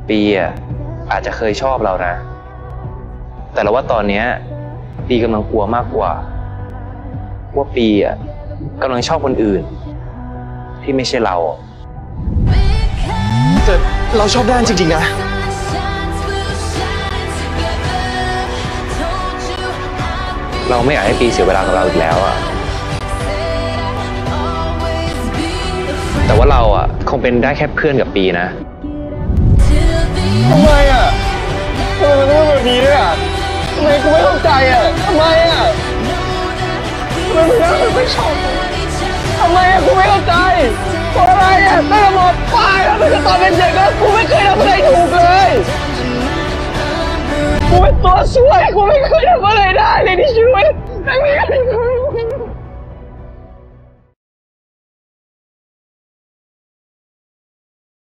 ปีอ่ะอาจจะเคยชอบเรานะแต่เราว่าตอนนี้ปีกำลังกลัวมากกว่าว่าปีอ่ะกำลังชอบคนอื่นที่ไม่ใช่เราแต่เราชอบแดนจริงๆนะเราไม่อยากให้ปีเสียเวลากับเราอีกแล้วอ่ะแต่ว่าเราอ่ะคงเป็นได้แค่เพื่อนกับปีนะทำไมอ่ะทำไมมันต้องแบบนี้ด้วยอ่ะทำไมกูไม่เข้าใจอ่ะทำไมอ่ะทำไมมึงไม่ชอบทำไมอ่ะกูไม่เข้าใจเพราะอะไรอ่ะตั้งแต่หมดปลายแล้วตั้งแต่ตอนเป็นเด็กแล้วกูไม่เคยทำอะไรถูกเลยกูเป็นตัวช่วยกูไม่เคยทำอะไรได้เลยในชีวิตไม่มีอะไร